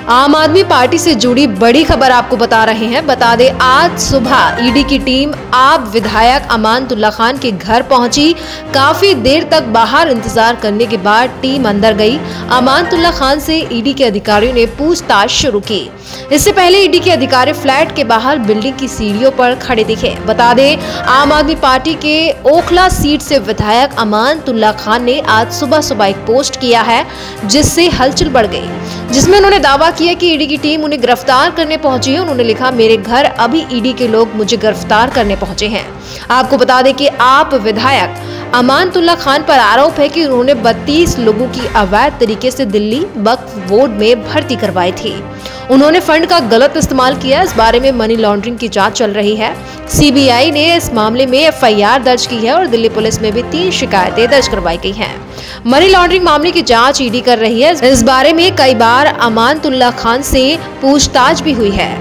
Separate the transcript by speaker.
Speaker 1: आम आदमी पार्टी से जुड़ी बड़ी खबर आपको बता रहे हैं। बता दें, आज सुबह ईडी की टीम आप विधायक अमानतुल्लाह खान के घर पहुंची। काफी देर तक बाहर इंतजार करने के बाद टीम अंदर गई। अमानतुल्लाह खान से ईडी के अधिकारियों ने पूछताछ शुरू की। इससे पहले ईडी के अधिकारी फ्लैट के बाहर बिल्डिंग की सीढ़ियों पर खड़े दिखे। बता दें, आम आदमी पार्टी के ओखला सीट से विधायक अमानतुल्लाह खान ने आज सुबह एक पोस्ट किया है, जिससे हलचल बढ़ गई, जिसमें उन्होंने दावा किया कि ईडी की टीम उन्हें गिरफ्तार करने पहुंची है। उन्होंने लिखा, मेरे घर अभी ईडी के लोग मुझे गिरफ्तार करने पहुंचे हैं। आपको बता दें कि आप विधायक अमानतुल्लाह खान पर आरोप है कि उन्होंने 32 लोगों की अवैध तरीके से दिल्ली वक्फ बोर्ड में भर्ती करवाई थी। उन्होंने फंड का गलत इस्तेमाल किया। इस बारे में मनी लॉन्ड्रिंग की जांच चल रही है। सीबीआई ने इस मामले में एफआईआर दर्ज की है और दिल्ली पुलिस में भी 3 शिकायतें दर्ज करवाई गई हैं। मनी लॉन्ड्रिंग मामले की जांच ईडी कर रही है। इस बारे में कई बार अमानतुल्लाह खान से पूछताछ भी हुई है।